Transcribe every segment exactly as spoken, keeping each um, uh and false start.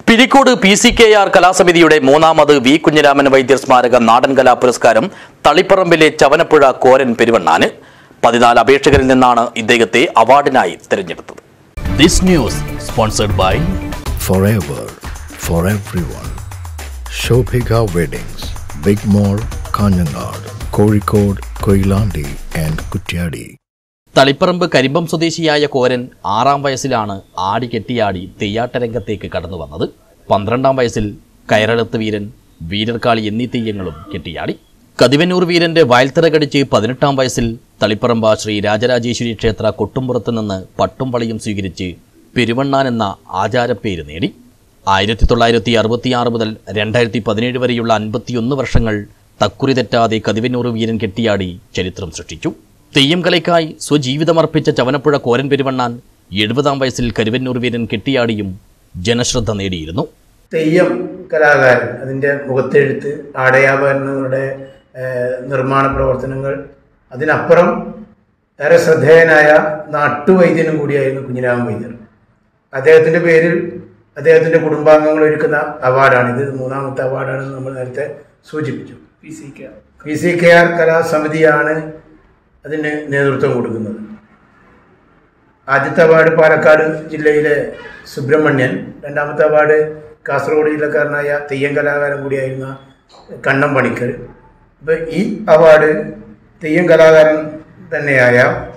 Pilicode P C K R കലാസമിതിയുടെ മൂന്നാമത് V Kunhiraman വൈദ്യർ സ്മാരക നാടൻ കലാ പുരസ്കാരം തളിപ്പറമ്പിലെ ചവനപ്പുഴ കോരൻ പെരുവണ്ണാന് പതിനാല് അപേക്ഷകരിൽ നിന്നാണ് ഇദ്ദേഹത്തെ അവാർഡിനായി തിരഞ്ഞെടുത്തത്. This news sponsored by Forever for everyone. Shobhika Weddings, Big Mall, Kanyanad, Kozhikode, Koilandi and Kutyadi. Taliparamba Karimbam സ്വദേശിയായ കോരൻ ആറാം വയസ്സിലാണ് ആടി കെട്ടിയാടി തെയ്യാട്ടരംഗത്തേക്ക് കടന്നു വന്നത്. പന്ത്രണ്ടാം വയസ്സിൽ കയറെടുത്ത് വീരൻ, വീരർക്കാളി എന്നീ തെയ്യങ്ങളും കെട്ടിയാടി. കതിവന്നൂർ വീരന്റെ വയൽത്തറ കടിച്ച് പതിനെട്ടാം വയസ്സിൽ തളിപ്പറമ്പ ശ്രീ രാജരാജേശ്വരി ക്ഷേത്ര കൊട്ടുംപുറത്ത് നിന്ന് പട്ടും വളയും സ്വീകരിച്ച് പെരുവണ്ണാൻ എന്ന ആചാരപ്പേര് നേടി. ആയിരത്തി തൊള്ളായിരത്തി അറുപത്തിയാറ് മുതൽ രണ്ടായിരത്തി പതിനേഴ് വരെയുള്ള അൻപത്തിയൊന്ന് വർഷങ്ങൾ തക്കുറി തെറ്റാതെ കതിവന്നൂർ വീരൻ കെട്ടിയാടി ചരിത്രം സൃഷ്ടിച്ചു. തെയ്യം കലയ്ക്കായി സ്വജീവിതമർപ്പിച്ച ചവനപ്പുഴ കോരൻ പെരുവണ്ണാൻ എഴുപതാം വയസ്സിൽ കരുവന്നൂർ വീരൻ കെട്ടിയാടിയും ജനശ്രദ്ധ നേടിയിരുന്നു. തെയ്യം കലാകാരൻ, അതിൻ്റെ മുഖത്തെഴുത്ത്, ആടയാഭരണങ്ങളുടെ നിർമ്മാണ പ്രവർത്തനങ്ങൾ, അതിനപ്പുറം ഏറെ ശ്രദ്ധേയനായ നാട്ടുവൈദ്യനും കൂടിയായിരുന്നു കുഞ്ഞിരാമൻ വൈദ്യർ. അദ്ദേഹത്തിൻ്റെ പേരിൽ അദ്ദേഹത്തിൻ്റെ കുടുംബാംഗങ്ങൾ ഒരുക്കുന്ന അവാർഡാണിത്. മൂന്നാമത്തെ അവാർഡാണെന്ന് നമ്മൾ നേരത്തെ സൂചിപ്പിച്ചു. P C K R P C K R കലാസമിതിയാണ് അതിന് നേതൃത്വം കൊടുക്കുന്നത്. ആദ്യത്തെ അവാർഡ് പാലക്കാട് ജില്ലയിലെ സുബ്രഹ്മണ്യൻ, രണ്ടാമത്തെ അവാർഡ് കാസർഗോഡ് ജില്ലക്കാരനായ തെയ്യം കലാകാരൻ കൂടിയായിരുന്ന കണ്ണം പണിക്കർ. അപ്പോൾ ഈ അവാർഡ് തെയ്യം കലാകാരൻ തന്നെയായ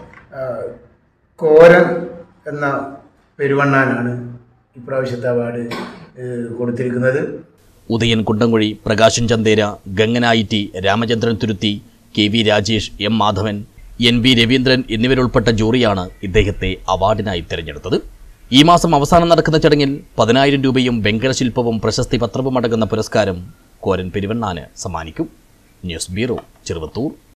കോരൻ എന്ന പെരുവണ്ണാനാണ് ഇപ്രാവശ്യത്തെ അവാർഡ് കൊടുത്തിരിക്കുന്നത്. ഉദയൻ കുണ്ടംകുഴി, പ്രകാശൻ ചന്തേര, ഗംഗനായിറ്റി, Ramachandran Thuruthi, K V Rajesh, M Madhavan, N V Raveendran എന്നിവരുൾപ്പെട്ട ജൂറിയാണ് ഇദ്ദേഹത്തെ അവാർഡിനായി തിരഞ്ഞെടുത്തത്. ഈ മാസം അവസാനം നടക്കുന്ന ചടങ്ങിൽ പതിനായിരം രൂപയും വെങ്കലശില്പവും പ്രശസ്തി പത്രവും അടങ്ങുന്ന പുരസ്കാരം കോരൻ പെരുവണ്ണാന് സമ്മാനിക്കും. News bureau, Cheruvathur.